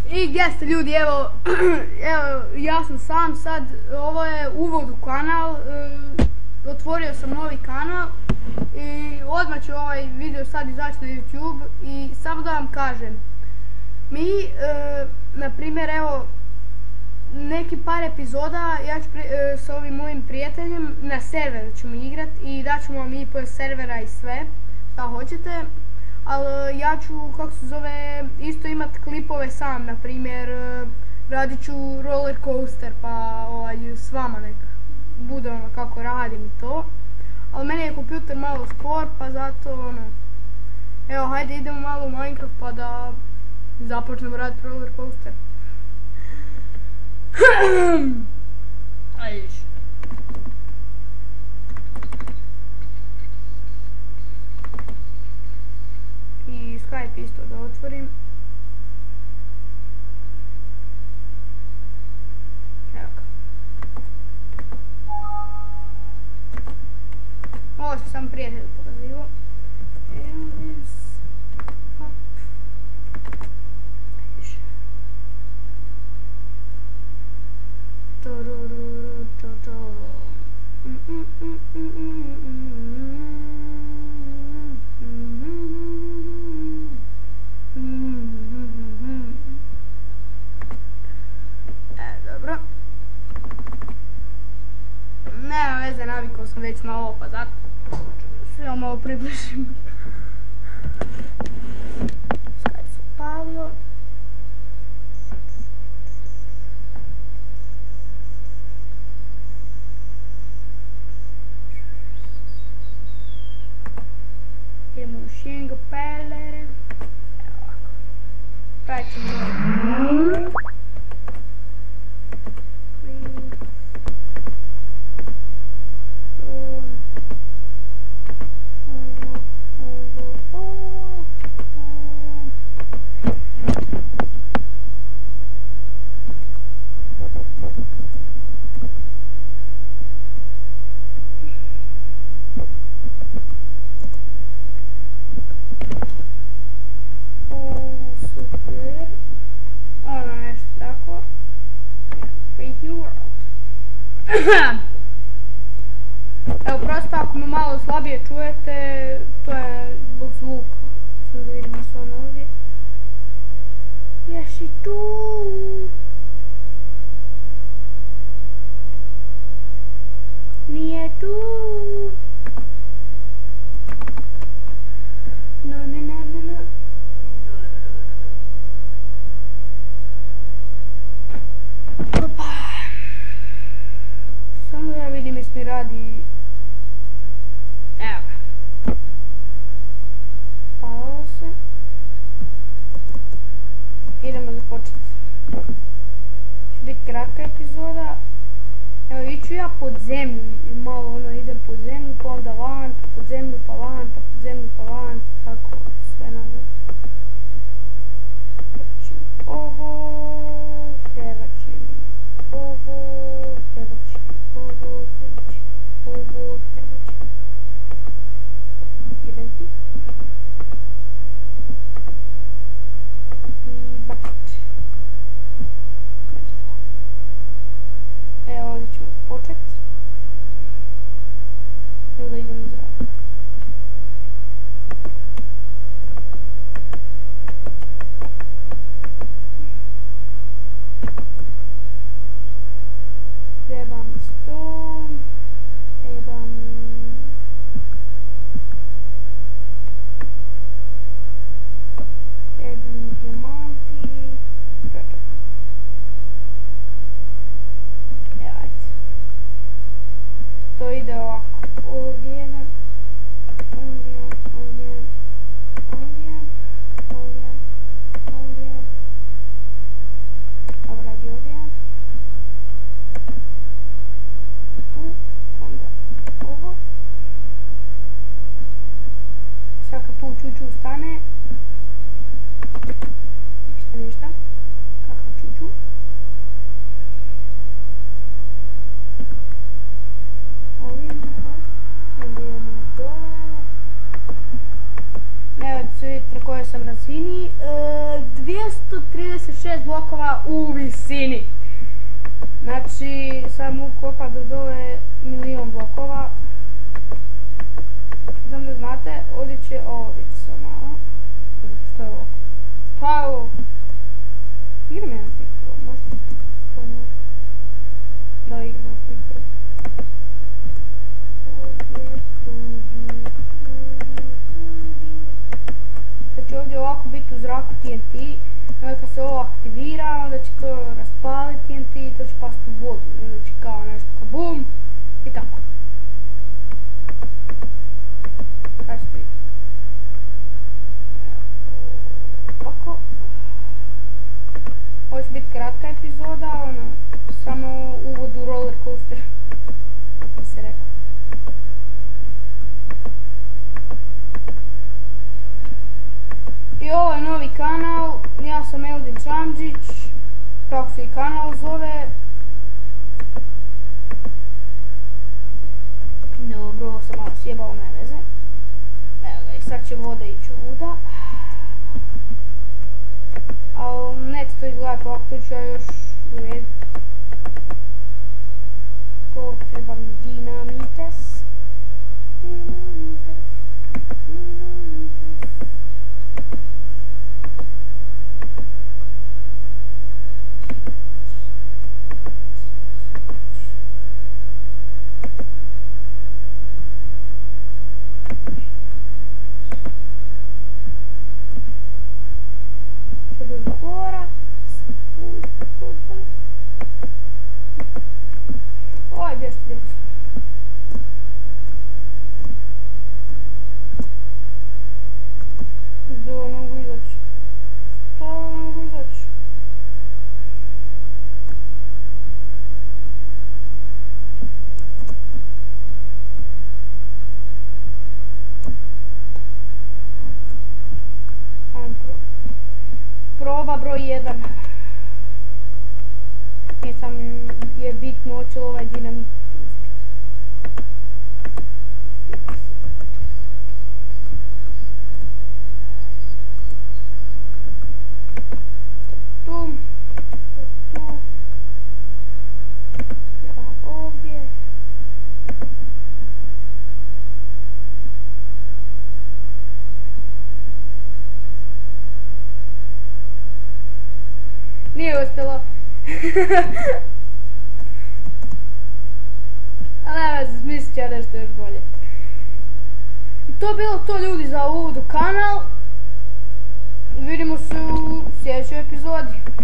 I gdje ste ljudi, evo, ja sam sam sad, ovo je uvod u kanal, otvorio sam novi kanal i odmah će ovaj video sad izaći na YouTube i samo da vam kažem, mi, na primjer, evo, neki par epizoda, ja ću s ovim mojim prijateljem na serveru ćemo igrat i daćemo vam IP servera i sve, šta hoćete. Ali ja ću, kako se zove, isto imat klipove sam, na primjer, radit ću roller coaster pa s vama nek bude ono kako radim i to. Ali meni je kompjuter malo spor pa zato ono, evo hajde idemo malo u Minecraft pa da započnemo raditi roller coaster. Ajde. I Skype isto da otvorim. Evo ga. Ovo se sam prijatelj pokazivo. Dobro. Nema veze, navikao sam već na ovo, pa zato sve malo približim. Skype se upalio. Idemo u single player. Evo ovako. Praćemo ovo. Evo prosto ako me malo slabije čujete, to je zbog zvuka. Sad da vidimo se ono ovdje. Jesi tu? Nije tu? No. Opa. Samo ja vidim jes mi radi. Evo ga. Palalo se. Idemo započeti. Će biti kratka epizoda. Evo iću ja pod zemlju. Malo ono idem pod zemlju pa onda van, pa pod zemlju pa van, pa pod zemlju pa van. Tako sve nazad. Ovo. Prebačim. Ovo. Idem ti. I bucket. Evo ovdje ću počet. Evo da idem iz rada. Treba mi stol. Treba mi dijamanti. Ajde. To ide ovako. Ovdje jedan. Ovo radi ovdje jedan. Tu. Onda ovo. Sad kad tu čuču stane. Ništa. Kakav čuču. Ovim. Onda idemo dole. Evo ću vidjeti na kojoj sam razini. 200 936 blokova u visini. Znači, sad mogu kopati do dole 1.000.000 blokova. Znam da znate, ovdje će ovo biti malo. Što je ovo? Pa je ovo? Igram jedan Quick Pro, možda? Da, igram jedan Quick Pro. Znači ovdje ovako biti u zraku TNT, onda kad se ovo aktivira, onda će to raspaliti TNT i to će pasti u vodu, onda će kao nešto kabum i tako. Kaj stoji? Ovako. Ovo će biti kratka epizoda, ono, samo uvod u roller coaster, kako bi se rekao. I ovo je novi kanal, ja sam Eldin Čamđić, kako se i kanal zove. Dobro, ovo sam malo sjebao, ne veze. Evo ga, i sad će voda ići ovuda. Ali neće to izgledati ovako, to ću ja još urediti. Potreba mi dinamites. Oj, bježite djeca. Zdo, ne mogu izaći. Što ne mogu izaći? Proba broj 1. Nisam je bitno hoće li ovaj dinamit uspjeti. Tu. Ja ovdje. Nije uspjelo. Ali nema se, smislit ću ja nešto još bolje. I to je bilo to, ljudi, za uvod u kanal. Vidimo se u sljedećoj epizodi.